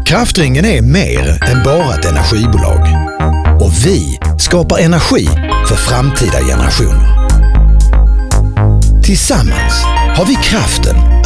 Kraftringen är mer än bara ett energibolag. Och vi skapar energi för framtida generationer. Tillsammans har vi kraften